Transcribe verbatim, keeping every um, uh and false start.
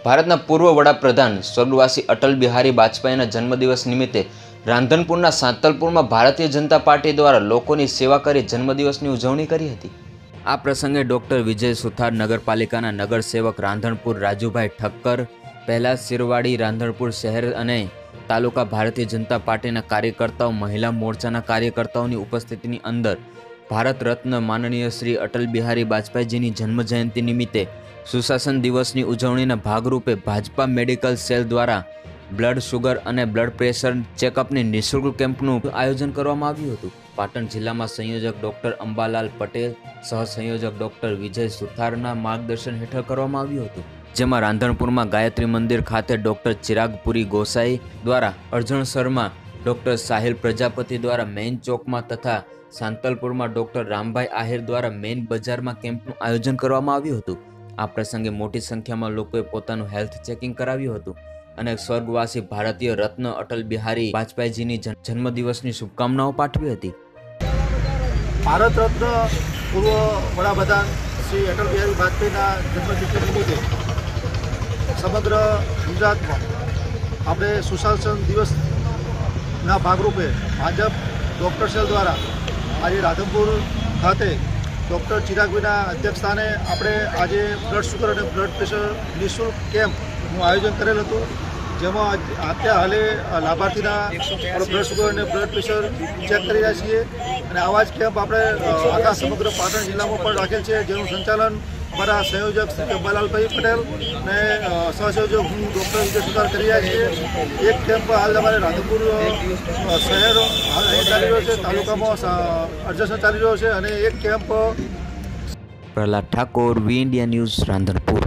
ભારતના પૂર્વ વડાપ્રધાન સ્વર્ગવાસી અટલ બિહારી વાજપેયીના જન્મદિવસ નિમિત્તે રાંધનપુરના સાંતલપુરમાં ભારતીય જનતા પાર્ટી દ્વારા લોકોની સેવા કરી જન્મદિવસની ઉજવણી કરી હતી। આ પ્રસંગે ડોક્ટર વિજય સુથાર, નગરપાલિકાના નગરસેવક રાંધણપુર રાજુભાઈ ઠક્કર, પહેલા શિરવાડી રાંધણપુર શહેર અને તાલુકા ભારતીય જનતા પાર્ટીના કાર્યકર્તાઓ, મહિલા મોરચાના કાર્યકર્તાઓની ઉપસ્થિતિની અંદર ભારત રત્ન માનનીય શ્રી અટલ બિહારી વાજપેયીજીની જન્મજયંતિ નિમિત્તે સુશાસન દિવસની ઉજવણીના ભાગરૂપે ભાજપા મેડિકલ સેલ દ્વારા બ્લડ શુગર અને બ્લડ પ્રેશર ચેકઅપની નિઃશુલ્ક કેમ્પનું આયોજન કરવામાં આવ્યું હતું। પાટણ જિલ્લામાં સંયોજક ડોક્ટર અંબાલાલ પટેલ, સહસંયોજક ડોક્ટર વિજય સુથારના માર્ગદર્શન હેઠળ કરવામાં આવ્યું હતું, જેમાં રાંધણપુરમાં ગાયત્રી મંદિર ખાતે ડોક્ટર ચિરાગપુરી ગોસાઈ દ્વારા, અરજણસરમાં ડોક્ટર સાહિલ પ્રજાપતિ દ્વારા મેઇન ચોકમાં તથા સાંતલપુરમાં ડોક્ટર રામભાઈ આહિર દ્વારા મેઇન બજારમાં કેમ્પનું આયોજન કરવામાં આવ્યું હતું। આ પ્રસંગે મોટી સંખ્યામાં લોકોએ પોતાનું હેલ્થ ચેકિંગ કરાવ્યું હતું અને સ્વર્ગવાસી ભારતીય રત્ન અટલ બિહારી વાજપેયીજીની જન્મદિવસની શુભકામનાઓ પાઠવી હતી। ભારત રત્ન પૂર્વ વડાપ્રધાન શ્રી અટલ બિહારી વાજપેયીના જન્મદિવસ નિમિત્તે સમગ્ર ગુજરાતમાં આપણે સુશાસન દિવસના ભાગરૂપે ભાજપ ડૉક્ટર સેલ દ્વારા આજે રાધનપુર ખાતે ડૉક્ટર ચિરાગભાઈના અધ્યક્ષસ્થાને આપણે આજે બ્લડ શુગર અને બ્લડ પ્રેશર નિઃશુલ્ક કેમ્પનું આયોજન કરેલ હતું, જેમાં અત્યારે હાલે લાભાર્થીના બ્લડ શુગર અને બ્લડ પ્રેશર ચેક કરી રહ્યા છીએ અને આવા જ કેમ્પ આપણે આખા સમગ્ર પાટણ જિલ્લામાં પણ રાખેલ છે, જેનું સંચાલન અમારા સંયોજક શ્રી અંબાલાલભાઈ પટેલ અને સહસંયોજક હું ડૉક્ટર વિજય સુથાર કરી રહ્યા છીએ। એક કેમ્પ હાલ અમારે રાધનપુર શહેર હાલ ચાલી રહ્યો છે, તાલુકામાં અરજણ ચાલી રહ્યો છે અને એક camp Prahlad Thakor, V India news, Radhanpur.